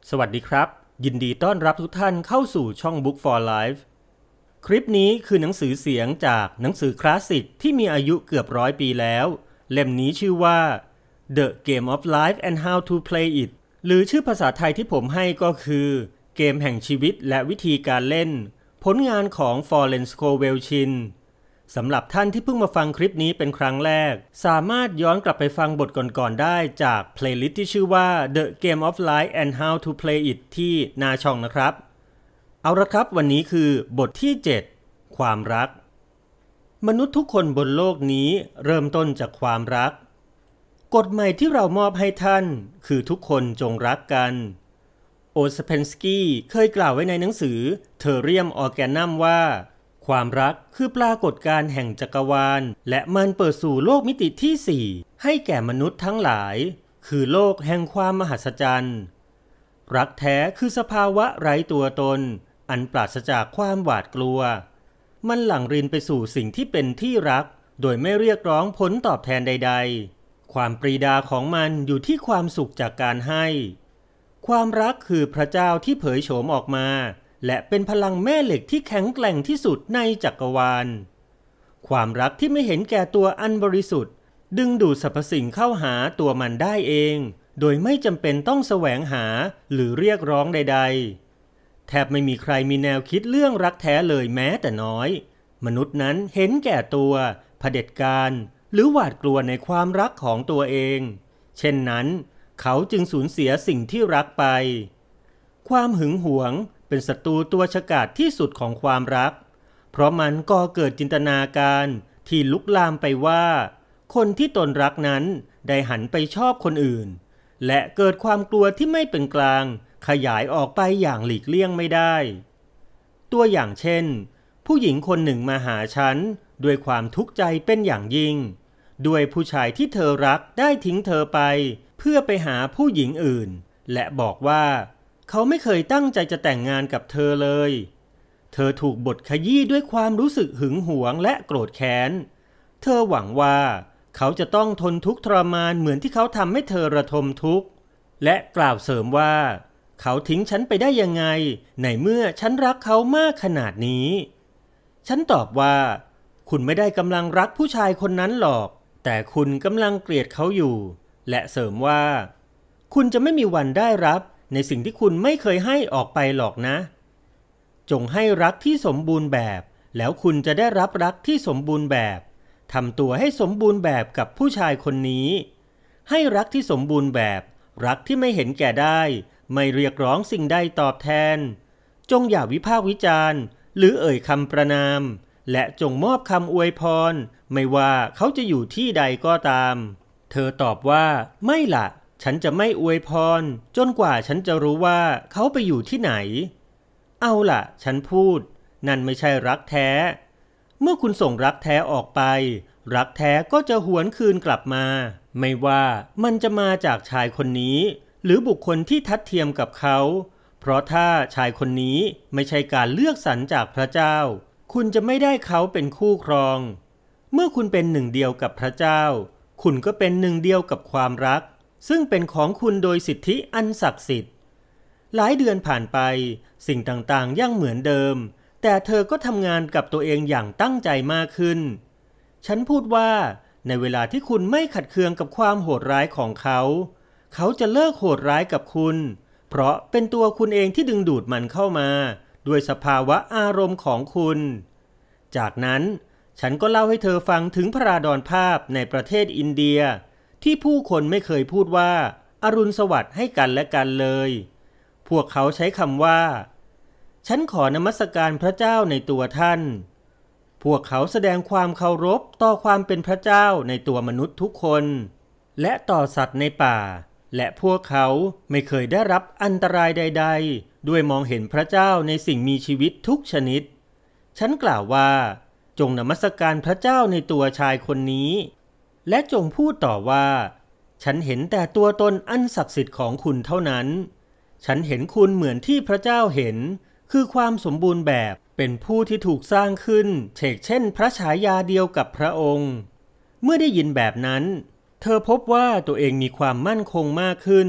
สวัสดีครับยินดีต้อนรับทุกท่านเข้าสู่ช่อง Book for Life คลิปนี้คือหนังสือเสียงจากหนังสือคลาสสิกที่มีอายุเกือบ100 ปีแล้วเล่มนี้ชื่อว่า The Game of Life and How to Play It หรือชื่อภาษาไทยที่ผมให้ก็คือเกมแห่งชีวิตและวิธีการเล่นผลงานของ Florence Scovel Chinสำหรับท่านที่เพิ่งมาฟังคลิปนี้เป็นครั้งแรกสามารถย้อนกลับไปฟังบทก่อนๆได้จากเพลย์ลิสต์ที่ชื่อว่า The Game of Life and How to Play It ที่หน้าช่องนะครับเอาละครับวันนี้คือบทที่ 7 ความรักมนุษย์ทุกคนบนโลกนี้เริ่มต้นจากความรักกฎใหม่ที่เรามอบให้ท่านคือทุกคนจงรักกันโอสเพนสกี้เคยกล่าวไว้ในหนังสือ Therium Organum ว่าความรักคือปรากฏการณ์แห่งจักรวาลและมันเปิดสู่โลกมิติที่ 4ให้แก่มนุษย์ทั้งหลายคือโลกแห่งความมหัศจรรย์รักแท้คือสภาวะไร้ตัวตนอันปราศจากความหวาดกลัวมันหลั่งรินไปสู่สิ่งที่เป็นที่รักโดยไม่เรียกร้องผลตอบแทนใดๆความปรีดาของมันอยู่ที่ความสุขจากการให้ความรักคือพระเจ้าที่เผยโฉมออกมาและเป็นพลังแม่เหล็กที่แข็งแกร่งที่สุดในจักรวาลความรักที่ไม่เห็นแก่ตัวอันบริสุทธิ์ดึงดูดสรรพสิ่งเข้าหาตัวมันได้เองโดยไม่จำเป็นต้องแสวงหาหรือเรียกร้องใดๆแทบไม่มีใครมีแนวคิดเรื่องรักแท้เลยแม้แต่น้อยมนุษย์นั้นเห็นแก่ตัวเผด็จการหรือหวาดกลัวในความรักของตัวเองเช่นนั้นเขาจึงสูญเสียสิ่งที่รักไปความหึงหวงเป็นศัตรูตัวฉกาจที่สุดของความรักเพราะมันก่อเกิดจินตนาการที่ลุกลามไปว่าคนที่ตนรักนั้นได้หันไปชอบคนอื่นและเกิดความกลัวที่ไม่เป็นกลางขยายออกไปอย่างหลีกเลี่ยงไม่ได้ตัวอย่างเช่นผู้หญิงคนหนึ่งมาหาฉันด้วยความทุกข์ใจเป็นอย่างยิ่งด้วยผู้ชายที่เธอรักได้ทิ้งเธอไปเพื่อไปหาผู้หญิงอื่นและบอกว่าเขาไม่เคยตั้งใจจะแต่งงานกับเธอเลยเธอถูกบดขยี้ด้วยความรู้สึกหึงหวงและโกรธแค้นเธอหวังว่าเขาจะต้องทนทุกข์ทรมานเหมือนที่เขาทำให้เธอระทมทุกข์และกล่าวเสริมว่าเขาทิ้งฉันไปได้ยังไงในเมื่อฉันรักเขามากขนาดนี้ฉันตอบว่าคุณไม่ได้กำลังรักผู้ชายคนนั้นหรอกแต่คุณกำลังเกลียดเขาอยู่และเสริมว่าคุณจะไม่มีวันได้รับในสิ่งที่คุณไม่เคยให้ออกไปหรอกนะจงให้รักที่สมบูรณ์แบบแล้วคุณจะได้รับรักที่สมบูรณ์แบบทำตัวให้สมบูรณ์แบบกับผู้ชายคนนี้ให้รักที่สมบูรณ์แบบรักที่ไม่เห็นแก่ได้ไม่เรียกร้องสิ่งใดตอบแทนจงอย่าวิพากษ์วิจารณ์หรือเอ่ยคำประณามและจงมอบคำอวยพรไม่ว่าเขาจะอยู่ที่ใดก็ตามเธอตอบว่าไม่ล่ะฉันจะไม่อวยพรจนกว่าฉันจะรู้ว่าเขาไปอยู่ที่ไหนเอาล่ะฉันพูดนั่นไม่ใช่รักแท้เมื่อคุณส่งรักแท้ออกไปรักแท้ก็จะหวนคืนกลับมาไม่ว่ามันจะมาจากชายคนนี้หรือบุคคลที่ทัดเทียมกับเขาเพราะถ้าชายคนนี้ไม่ใช่การเลือกสรรจากพระเจ้าคุณจะไม่ได้เขาเป็นคู่ครองเมื่อคุณเป็นหนึ่งเดียวกับพระเจ้าคุณก็เป็นหนึ่งเดียวกับความรักซึ่งเป็นของคุณโดยสิทธิอันศักดิ์สิทธิ์หลายเดือนผ่านไปสิ่งต่างๆยังเหมือนเดิมแต่เธอก็ทำงานกับตัวเองอย่างตั้งใจมากขึ้นฉันพูดว่าในเวลาที่คุณไม่ขัดเคืองกับความโหดร้ายของเขาเขาจะเลิกโหดร้ายกับคุณเพราะเป็นตัวคุณเองที่ดึงดูดมันเข้ามาด้วยสภาวะอารมณ์ของคุณจากนั้นฉันก็เล่าให้เธอฟังถึงพระราดรภาพในประเทศอินเดียที่ผู้คนไม่เคยพูดว่าอรุณสวัสดิ์ให้กันและกันเลยพวกเขาใช้คำว่าฉันขอนมัสการพระเจ้าในตัวท่านพวกเขาแสดงความเคารพต่อความเป็นพระเจ้าในตัวมนุษย์ทุกคนและต่อสัตว์ในป่าและพวกเขาไม่เคยได้รับอันตรายใดๆด้วยมองเห็นพระเจ้าในสิ่งมีชีวิตทุกชนิดฉันกล่าวว่าจงนมัสการพระเจ้าในตัวชายคนนี้และจงพูดต่อว่าฉันเห็นแต่ตัวตนอันศักดิ์สิทธิ์ของคุณเท่านั้นฉันเห็นคุณเหมือนที่พระเจ้าเห็นคือความสมบูรณ์แบบเป็นผู้ที่ถูกสร้างขึ้นเฉกเช่นพระฉายาเดียวกับพระองค์เมื่อได้ยินแบบนั้นเธอพบว่าตัวเองมีความมั่นคงมากขึ้น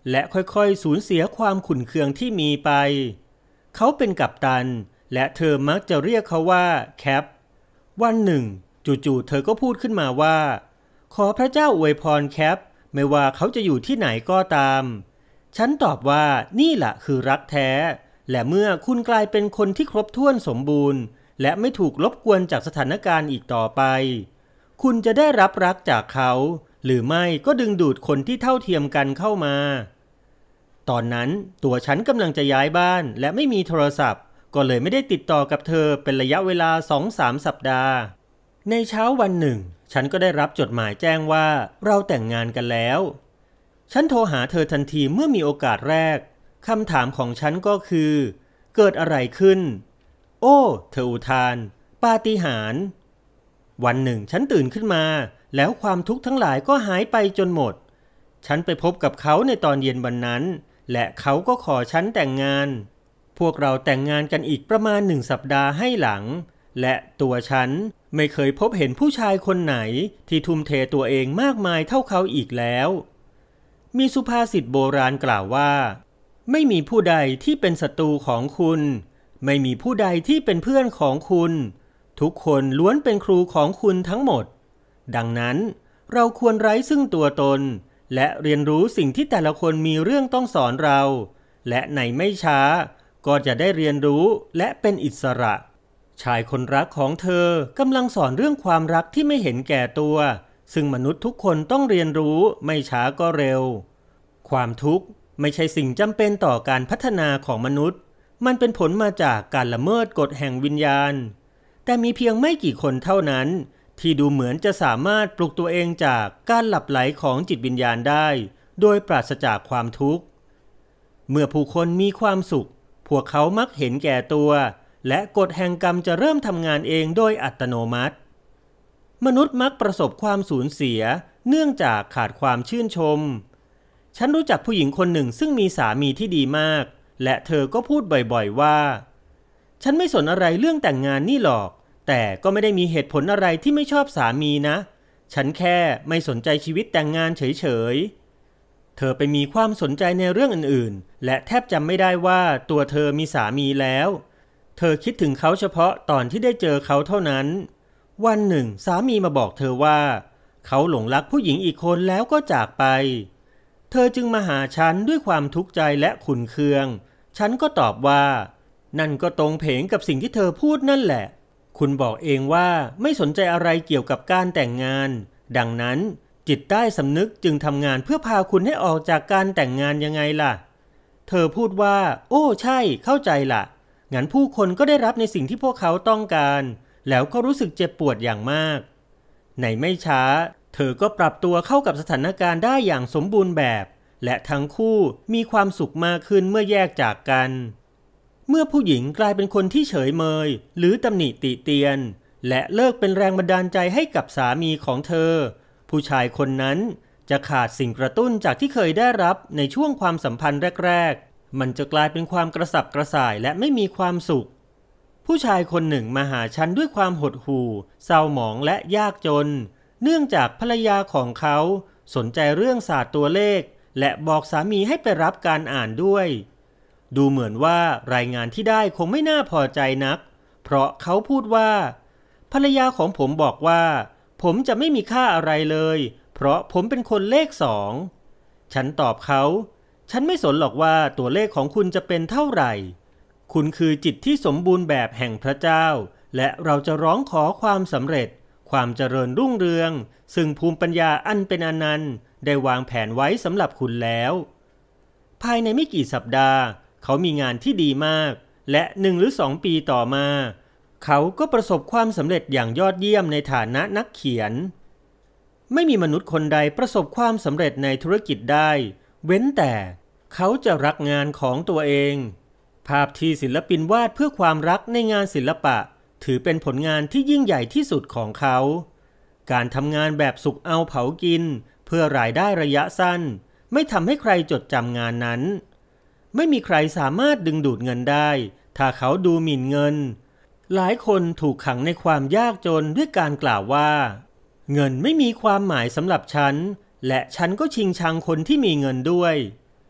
และค่อยๆสูญเสียความขุ่นเคืองที่มีไปเขาเป็นกัปตันและเธอมักจะเรียกเขาว่าแคปวันหนึ่งจู่ๆเธอก็พูดขึ้นมาว่าขอพระเจ้าอวยพรแคปไม่ว่าเขาจะอยู่ที่ไหนก็ตามฉันตอบว่านี่แหละคือรักแท้และเมื่อคุณกลายเป็นคนที่ครบถ้วนสมบูรณ์และไม่ถูกรบกวนจากสถานการณ์อีกต่อไปคุณจะได้รับรักจากเขาหรือไม่ก็ดึงดูดคนที่เท่าเทียมกันเข้ามาตอนนั้นตัวฉันกำลังจะย้ายบ้านและไม่มีโทรศัพท์ก็เลยไม่ได้ติดต่อกับเธอเป็นระยะเวลา 2-3 สัปดาห์ในเช้าวันหนึ่งฉันก็ได้รับจดหมายแจ้งว่าเราแต่งงานกันแล้วฉันโทรหาเธอทันทีเมื่อมีโอกาสแรกคำถามของฉันก็คือเกิดอะไรขึ้นโอ้เธออุทานปาฏิหาริย์วันหนึ่งฉันตื่นขึ้นมาแล้วความทุกข์ทั้งหลายก็หายไปจนหมดฉันไปพบกับเขาในตอนเย็นวันนั้นและเขาก็ขอฉันแต่งงานพวกเราแต่งงานกันอีกประมาณ1 สัปดาห์ให้หลังและตัวฉันไม่เคยพบเห็นผู้ชายคนไหนที่ทุ่มเทตัวเองมากมายเท่าเขาอีกแล้วมีสุภาษิตโบราณกล่าวว่าไม่มีผู้ใดที่เป็นศัตรูของคุณไม่มีผู้ใดที่เป็นเพื่อนของคุณทุกคนล้วนเป็นครูของคุณทั้งหมดดังนั้นเราควรไร้ซึ่งตัวตนและเรียนรู้สิ่งที่แต่ละคนมีเรื่องต้องสอนเราและในไม่ช้าก็จะได้เรียนรู้และเป็นอิสระชายคนรักของเธอกำลังสอนเรื่องความรักที่ไม่เห็นแก่ตัวซึ่งมนุษย์ทุกคนต้องเรียนรู้ไม่ช้าก็เร็วความทุกข์ไม่ใช่สิ่งจำเป็นต่อการพัฒนาของมนุษย์มันเป็นผลมาจากการละเมิดกฎแห่งวิญญาณแต่มีเพียงไม่กี่คนเท่านั้นที่ดูเหมือนจะสามารถปลุกตัวเองจากการหลับไหลของจิตวิญญาณได้โดยปราศจากความทุกข์เมื่อผู้คนมีความสุขพวกเขามักเห็นแก่ตัวและกฎแห่งกรรมจะเริ่มทำงานเองโดยอัตโนมัติมนุษย์มักประสบความสูญเสียเนื่องจากขาดความชื่นชมฉันรู้จักผู้หญิงคนหนึ่งซึ่งมีสามีที่ดีมากและเธอก็พูดบ่อยๆว่าฉันไม่สนอะไรเรื่องแต่งงานนี่หรอกแต่ก็ไม่ได้มีเหตุผลอะไรที่ไม่ชอบสามีนะฉันแค่ไม่สนใจชีวิตแต่งงานเฉยๆเธอไปมีความสนใจในเรื่องอื่นๆและแทบจำไม่ได้ว่าตัวเธอมีสามีแล้วเธอคิดถึงเขาเฉพาะตอนที่ได้เจอเขาเท่านั้นวันหนึ่งสามีมาบอกเธอว่าเขาหลงรักผู้หญิงอีกคนแล้วก็จากไปเธอจึงมาหาฉันด้วยความทุกข์ใจและขุ่นเคืองฉันก็ตอบว่านั่นก็ตรงเพงกับสิ่งที่เธอพูดนั่นแหละคุณบอกเองว่าไม่สนใจอะไรเกี่ยวกับการแต่งงานดังนั้นจิตใต้สำนึกจึงทำงานเพื่อพาคุณให้ออกจากการแต่งงานยังไงล่ะเธอพูดว่าโอ้ใช่เข้าใจล่ะงั้นผู้คนก็ได้รับในสิ่งที่พวกเขาต้องการแล้วก็รู้สึกเจ็บปวดอย่างมากในไม่ช้าเธอก็ปรับตัวเข้ากับสถานการณ์ได้อย่างสมบูรณ์แบบและทั้งคู่มีความสุขมากขึ้นเมื่อแยกจากกันเมื่อผู้หญิงกลายเป็นคนที่เฉยเมยหรือตำหนิติเตียนและเลิกเป็นแรงบันดาลใจให้กับสามีของเธอผู้ชายคนนั้นจะขาดสิ่งกระตุ้นจากที่เคยได้รับในช่วงความสัมพันธ์แรกๆมันจะกลายเป็นความกระสับกระส่ายและไม่มีความสุขผู้ชายคนหนึ่งมาหาฉันด้วยความหดหู่เศร้าหมองและยากจนเนื่องจากภรรยาของเขาสนใจเรื่องศาสตร์ตัวเลขและบอกสามีให้ไปรับการอ่านด้วยดูเหมือนว่ารายงานที่ได้คงไม่น่าพอใจนักเพราะเขาพูดว่าภรรยาของผมบอกว่าผมจะไม่มีค่าอะไรเลยเพราะผมเป็นคนเลข2ฉันตอบเขาฉันไม่สนหรอกว่าตัวเลขของคุณจะเป็นเท่าไหร่คุณคือจิตที่สมบูรณ์แบบแห่งพระเจ้าและเราจะร้องขอความสำเร็จความเจริญรุ่งเรืองซึ่งภูมิปัญญาอันเป็นอนันต์ได้วางแผนไว้สำหรับคุณแล้วภายในไม่กี่สัปดาห์เขามีงานที่ดีมากและ1 หรือ 2 ปีต่อมาเขาก็ประสบความสำเร็จอย่างยอดเยี่ยมในฐานะนักเขียนไม่มีมนุษย์คนใดประสบความสำเร็จในธุรกิจได้เว้นแต่เขาจะรักงานของตัวเองภาพที่ศิลปินวาดเพื่อความรักในงานศิลปะถือเป็นผลงานที่ยิ่งใหญ่ที่สุดของเขาการทำงานแบบสุกเอาเผากินเพื่อรายได้ระยะสั้นไม่ทำให้ใครจดจำงานนั้นไม่มีใครสามารถดึงดูดเงินได้ถ้าเขาดูหมิ่นเงินหลายคนถูกขังในความยากจนด้วยการกล่าวว่าเงินไม่มีความหมายสำหรับฉันและฉันก็ชิงชังคนที่มีเงินด้วย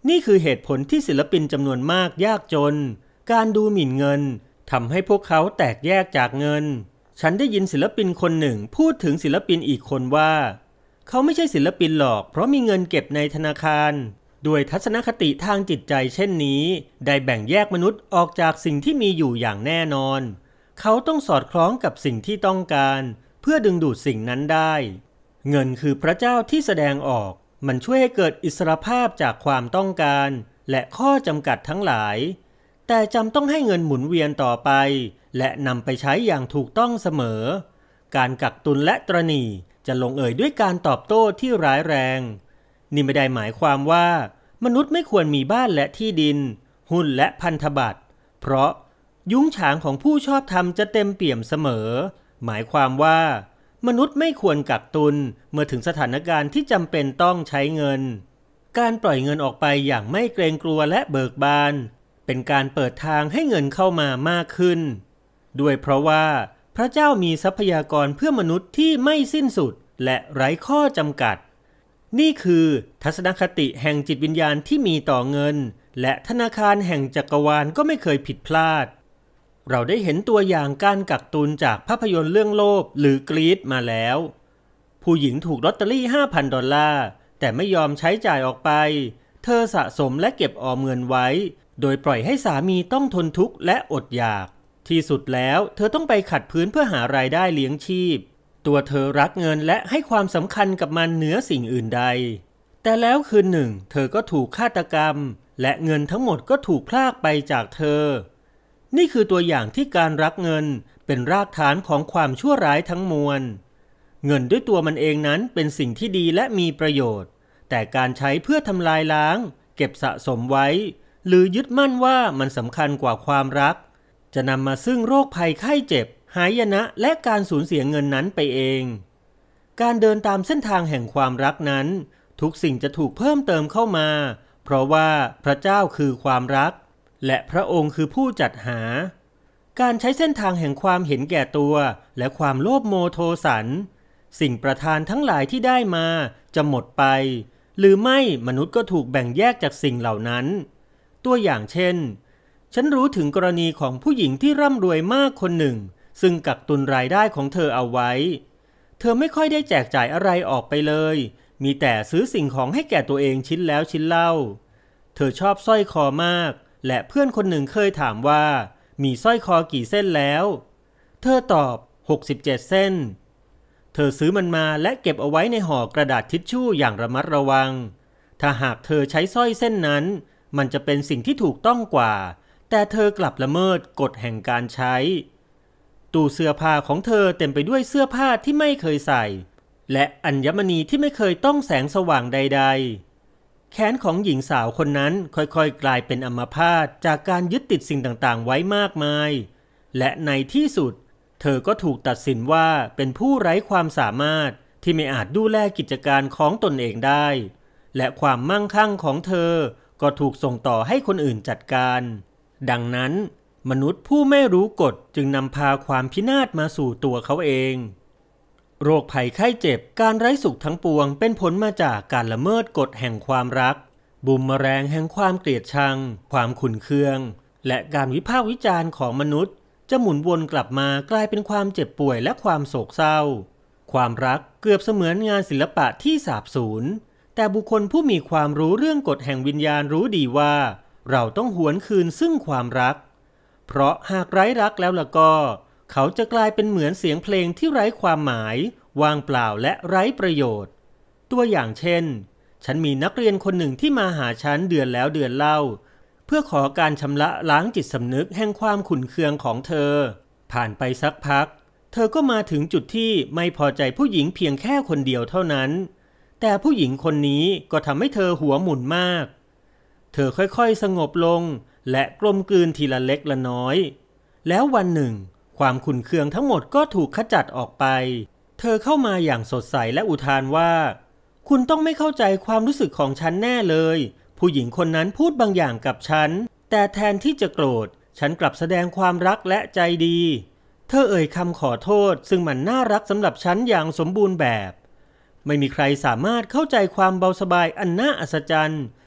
นี่คือเหตุผลที่ศิลปินจำนวนมากยากจนการดูหมิ่นเงินทำให้พวกเขาแตกแยกจากเงินฉันได้ยินศิลปินคนหนึ่งพูดถึงศิลปินอีกคนว่าเขาไม่ใช่ศิลปินหรอกเพราะมีเงินเก็บในธนาคารด้วยทัศนคติทางจิตใจเช่นนี้ได้แบ่งแยกมนุษย์ออกจากสิ่งที่มีอยู่อย่างแน่นอนเขาต้องสอดคล้องกับสิ่งที่ต้องการเพื่อดึงดูดสิ่งนั้นได้เงินคือพระเจ้าที่แสดงออกมันช่วยให้เกิดอิสรภาพจากความต้องการและข้อจำกัดทั้งหลายแต่จำต้องให้เงินหมุนเวียนต่อไปและนำไปใช้อย่างถูกต้องเสมอการกักตุนและตระหนี่จะลงเอยด้วยการตอบโต้ที่ร้ายแรงนี่ไม่ได้หมายความว่ามนุษย์ไม่ควรมีบ้านและที่ดินหุ้นและพันธบัตรเพราะยุ้งฉางของผู้ชอบธรรมจะเต็มเปี่ยมเสมอหมายความว่ามนุษย์ไม่ควรกักตุนเมื่อถึงสถานการณ์ที่จำเป็นต้องใช้เงินการปล่อยเงินออกไปอย่างไม่เกรงกลัวและเบิกบานเป็นการเปิดทางให้เงินเข้ามามากขึ้นด้วยเพราะว่าพระเจ้ามีทรัพยากรเพื่อมนุษย์ที่ไม่สิ้นสุดและไร้ข้อจำกัดนี่คือทัศนคติแห่งจิตวิญญาณที่มีต่อเงินและธนาคารแห่งจักรวาลก็ไม่เคยผิดพลาดเราได้เห็นตัวอย่างการกักตุนจากภาพยนตร์เรื่องโลภหรือกรีดมาแล้วผู้หญิงถูกลอตเตอรี่ 5,000 ดอลลาร์แต่ไม่ยอมใช้จ่ายออกไปเธอสะสมและเก็บออมเงินไว้โดยปล่อยให้สามีต้องทนทุกข์และอดอยากที่สุดแล้วเธอต้องไปขัดพื้นเพื่อหารายได้เลี้ยงชีพตัวเธอรักเงินและให้ความสำคัญกับมันเหนือสิ่งอื่นใดแต่แล้วคืนหนึ่งเธอก็ถูกฆาตกรรมและเงินทั้งหมดก็ถูกพรากไปจากเธอนี่คือตัวอย่างที่การรักเงินเป็นรากฐานของความชั่วร้ายทั้งมวลเงินด้วยตัวมันเองนั้นเป็นสิ่งที่ดีและมีประโยชน์แต่การใช้เพื่อทำลายล้างเก็บสะสมไว้หรือยึดมั่นว่ามันสำคัญกว่าความรักจะนำมาซึ่งโรคภัยไข้เจ็บหายนะและการสูญเสียเงินนั้นไปเองการเดินตามเส้นทางแห่งความรักนั้นทุกสิ่งจะถูกเพิ่มเติมเข้ามาเพราะว่าพระเจ้าคือความรักและพระองค์คือผู้จัดหาการใช้เส้นทางแห่งความเห็นแก่ตัวและความโลภโมโทสันสิ่งประทานทั้งหลายที่ได้มาจะหมดไปหรือไม่มนุษย์ก็ถูกแบ่งแยกจากสิ่งเหล่านั้นตัวอย่างเช่นฉันรู้ถึงกรณีของผู้หญิงที่ร่ำรวยมากคนหนึ่งซึ่งกักตุนรายได้ของเธอเอาไว้เธอไม่ค่อยได้แจกจ่ายอะไรออกไปเลยมีแต่ซื้อสิ่งของให้แก่ตัวเองชิ้นแล้วชิ้นเล่าเธอชอบสร้อยคอมากและเพื่อนคนหนึ่งเคยถามว่ามีสร้อยคอกี่เส้นแล้วเธอตอบ67เส้นเธอซื้อมันมาและเก็บเอาไว้ในห่อกระดาษทิชชู่อย่างระมัดระวังถ้าหากเธอใช้สร้อยเส้นนั้นมันจะเป็นสิ่งที่ถูกต้องกว่าแต่เธอกลับละเมิดกฎแห่งการใช้ตู้เสื้อผ้าของเธอเต็มไปด้วยเสื้อผ้าที่ไม่เคยใส่และอัญมณีที่ไม่เคยต้องแสงสว่างใดๆแขนของหญิงสาวคนนั้นค่อยๆกลายเป็นอัมพาตจากการยึดติดสิ่งต่างๆไว้มากมายและในที่สุดเธอก็ถูกตัดสินว่าเป็นผู้ไร้ความสามารถที่ไม่อาจดูแลกิจการของตนเองได้และความมั่งคั่งของเธอก็ถูกส่งต่อให้คนอื่นจัดการดังนั้นมนุษย์ผู้ไม่รู้กฎจึงนำพาความพินาศมาสู่ตัวเขาเองโรคภัยไข้เจ็บการไร้สุขทั้งปวงเป็นผลมาจากการละเมิดกฎแห่งความรักบูมเมอแรงแห่งความเกลียดชังความขุ่นเคืองและการวิพากษ์วิจารณ์ของมนุษย์จะหมุนวนกลับมากลายเป็นความเจ็บป่วยและความโศกเศร้าความรักเกือบเสมือนงานศิลปะที่สาบสูญแต่บุคคลผู้มีความรู้เรื่องกฎแห่งวิญญาณรู้ดีว่าเราต้องหวนคืนซึ่งความรักเพราะหากไร้รักแล้วล่ะก็เขาจะกลายเป็นเหมือนเสียงเพลงที่ไร้ความหมายว่างเปล่าและไร้ประโยชน์ตัวอย่างเช่นฉันมีนักเรียนคนหนึ่งที่มาหาฉันเดือนแล้วเดือนเล่าเพื่อขอการชำระล้างจิตสำนึกแห่งความขุ่นเคืองของเธอผ่านไปสักพักเธอก็มาถึงจุดที่ไม่พอใจผู้หญิงเพียงแค่คนเดียวเท่านั้นแต่ผู้หญิงคนนี้ก็ทำให้เธอหัวหมุนมากเธอค่อยๆสงบลงและกลมกลืนทีละเล็กละน้อยแล้ววันหนึ่งความขุ่นเคืองทั้งหมดก็ถูกขจัดออกไปเธอเข้ามาอย่างสดใสและอุทานว่าคุณต้องไม่เข้าใจความรู้สึกของฉันแน่เลยผู้หญิงคนนั้นพูดบางอย่างกับฉันแต่แทนที่จะโกรธฉันกลับแสดงความรักและใจดีเธอเอ่ยคำขอโทษซึ่งมันน่ารักสำหรับฉันอย่างสมบูรณ์แบบไม่มีใครสามารถเข้าใจความเบาสบายอันน่าอัศจรรย์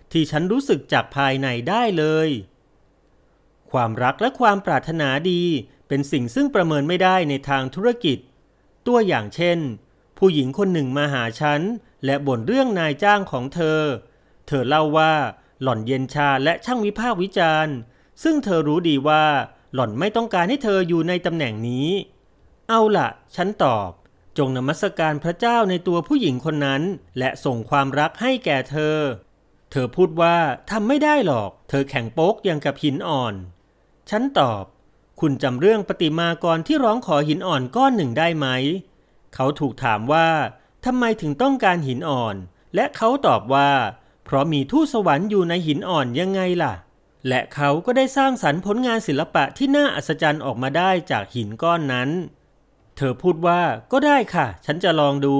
ที่ฉันรู้สึกจากภายในได้เลยความรักและความปรารถนาดีเป็นสิ่งซึ่งประเมินไม่ได้ในทางธุรกิจตัวอย่างเช่นผู้หญิงคนหนึ่งมาหาฉันและบ่นเรื่องนายจ้างของเธอเล่าว่าหล่อนเย็นชาและช่างวิพากษ์วิจารณ์ซึ่งเธอรู้ดีว่าหล่อนไม่ต้องการให้เธออยู่ในตำแหน่งนี้เอาล่ะฉันตอบจงนมัสการพระเจ้าในตัวผู้หญิงคนนั้นและส่งความรักให้แก่เธอพูดว่าทำไม่ได้หรอกเธอแข็งโป๊กอย่างกับหินอ่อนฉันตอบคุณจำเรื่องประติมากรที่ร้องขอหินอ่อนก้อนหนึ่งได้ไหมเขาถูกถามว่าทำไมถึงต้องการหินอ่อนและเขาตอบว่าเพราะมีทูตสวรรค์อยู่ในหินอ่อนยังไงล่ะและเขาก็ได้สร้างสรรค์ผลงานศิลปะที่น่าอัศจรรย์ออกมาได้จากหินก้อนนั้นเธอพูดว่าก็ได้ค่ะฉันจะลองดู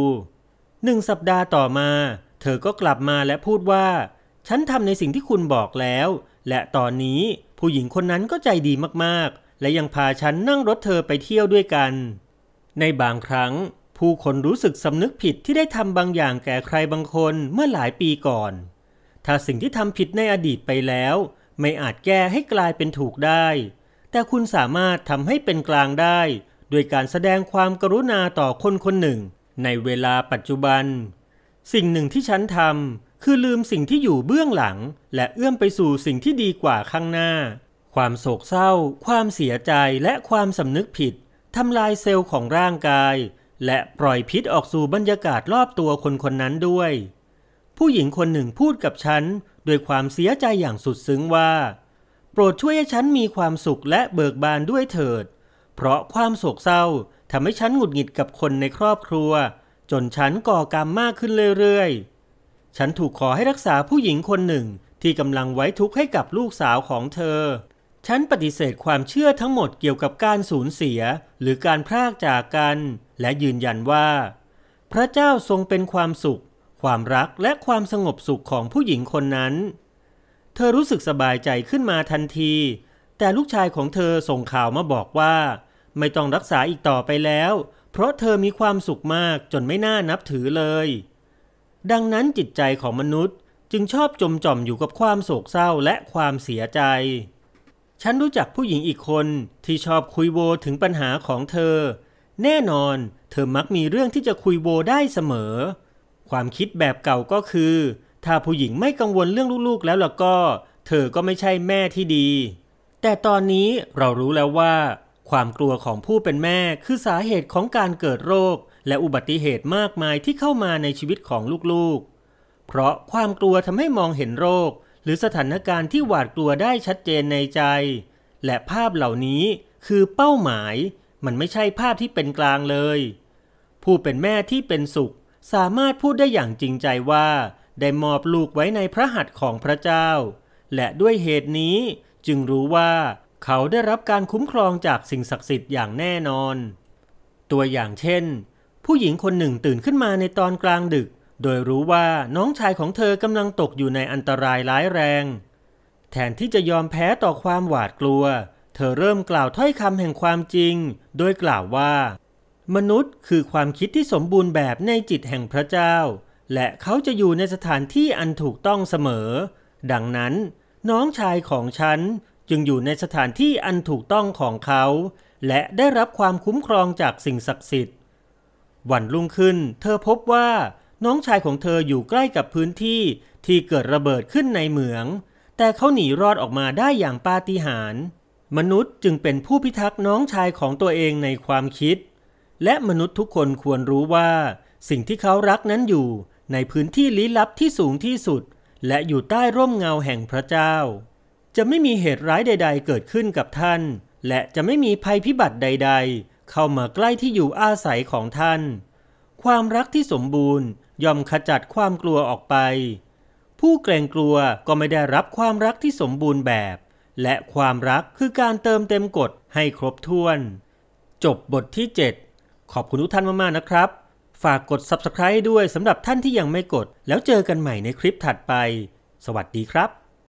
1 สัปดาห์ต่อมาเธอก็กลับมาและพูดว่าฉันทำในสิ่งที่คุณบอกแล้วและตอนนี้ผู้หญิงคนนั้นก็ใจดีมากๆและยังพาฉันนั่งรถเธอไปเที่ยวด้วยกันในบางครั้งผู้คนรู้สึกสำนึกผิดที่ได้ทำบางอย่างแก่ใครบางคนเมื่อหลายปีก่อนถ้าสิ่งที่ทำผิดในอดีตไปแล้วไม่อาจแก้ให้กลายเป็นถูกได้แต่คุณสามารถทำให้เป็นกลางได้โดยการแสดงความกรุณาต่อคนคนหนึ่งในเวลาปัจจุบันสิ่งหนึ่งที่ฉันทำคือลืมสิ่งที่อยู่เบื้องหลังและเอื้อมไปสู่สิ่งที่ดีกว่าข้างหน้าความโศกเศร้าความเสียใจและความสำนึกผิดทำลายเซลล์ของร่างกายและปล่อยพิษออกสู่บรรยากาศรอบตัวคนคนนั้นด้วยผู้หญิงคนหนึ่งพูดกับฉันด้วยความเสียใจอย่างสุดซึ้งว่าโปรดช่วยให้ฉันมีความสุขและเบิกบานด้วยเถิดเพราะความโศกเศร้าทำให้ฉันหงุดหงิดกับคนในครอบครัวจนฉันก่อกรรมมากขึ้นเรื่อยๆฉันถูกขอให้รักษาผู้หญิงคนหนึ่งที่กำลังไว้ทุกข์ให้กับลูกสาวของเธอฉันปฏิเสธความเชื่อทั้งหมดเกี่ยวกับการสูญเสียหรือการพรากจากกันและยืนยันว่าพระเจ้าทรงเป็นความสุขความรักและความสงบสุขของผู้หญิงคนนั้นเธอรู้สึกสบายใจขึ้นมาทันทีแต่ลูกชายของเธอส่งข่าวมาบอกว่าไม่ต้องรักษาอีกต่อไปแล้วเพราะเธอมีความสุขมากจนไม่น่านับถือเลยดังนั้นจิตใจของมนุษย์จึงชอบจมจ่อมอยู่กับความโศกเศร้าและความเสียใจฉันรู้จักผู้หญิงอีกคนที่ชอบคุยโวถึงปัญหาของเธอแน่นอนเธอมักมีเรื่องที่จะคุยโวได้เสมอความคิดแบบเก่าก็คือถ้าผู้หญิงไม่กังวลเรื่องลูกๆแล้วล่ะก็เธอก็ไม่ใช่แม่ที่ดีแต่ตอนนี้เรารู้แล้วว่าความกลัวของผู้เป็นแม่คือสาเหตุของการเกิดโรคและอุบัติเหตุมากมายที่เข้ามาในชีวิตของลูกๆเพราะความกลัวทำให้มองเห็นโรคหรือสถานการณ์ที่หวาดกลัวได้ชัดเจนในใจและภาพเหล่านี้คือเป้าหมายมันไม่ใช่ภาพที่เป็นกลางเลยผู้เป็นแม่ที่เป็นสุขสามารถพูดได้อย่างจริงใจว่าได้มอบลูกไว้ในพระหัตถ์ของพระเจ้าและด้วยเหตุนี้จึงรู้ว่าเขาได้รับการคุ้มครองจากสิ่งศักดิ์สิทธิ์อย่างแน่นอนตัวอย่างเช่นผู้หญิงคนหนึ่งตื่นขึ้นมาในตอนกลางดึกโดยรู้ว่าน้องชายของเธอกำลังตกอยู่ในอันตรายร้ายแรงแทนที่จะยอมแพ้ต่อความหวาดกลัวเธอเริ่มกล่าวถ้อยคำแห่งความจริงโดยกล่าวว่ามนุษย์คือความคิดที่สมบูรณ์แบบในจิตแห่งพระเจ้าและเขาจะอยู่ในสถานที่อันถูกต้องเสมอดังนั้นน้องชายของฉันจึงอยู่ในสถานที่อันถูกต้องของเขาและได้รับความคุ้มครองจากสิ่งศักดิ์สิทธิ์วันรุ่งขึ้นเธอพบว่าน้องชายของเธออยู่ใกล้กับพื้นที่ที่เกิดระเบิดขึ้นในเหมืองแต่เขาหนีรอดออกมาได้อย่างปาฏิหาริย์มนุษย์จึงเป็นผู้พิทักษ์น้องชายของตัวเองในความคิดและมนุษย์ทุกคนควรรู้ว่าสิ่งที่เขารักนั้นอยู่ในพื้นที่ลี้ลับที่สูงที่สุดและอยู่ใต้ร่มเงาแห่งพระเจ้าจะไม่มีเหตุร้ายใดๆเกิดขึ้นกับท่านและจะไม่มีภัยพิบัติใดๆเข้ามาใกล้ที่อยู่อาศัยของท่านความรักที่สมบูรณ์ย่อมขจัดความกลัวออกไปผู้เกรงกลัวก็ไม่ได้รับความรักที่สมบูรณ์แบบและความรักคือการเติมเต็มกฎให้ครบถ้วนจบบทที่7ขอบคุณทุกท่านมากๆนะครับฝากกด Subscribe ด้วยสำหรับท่านที่ยังไม่กดแล้วเจอกันใหม่ในคลิปถัดไปสวัสดีครับ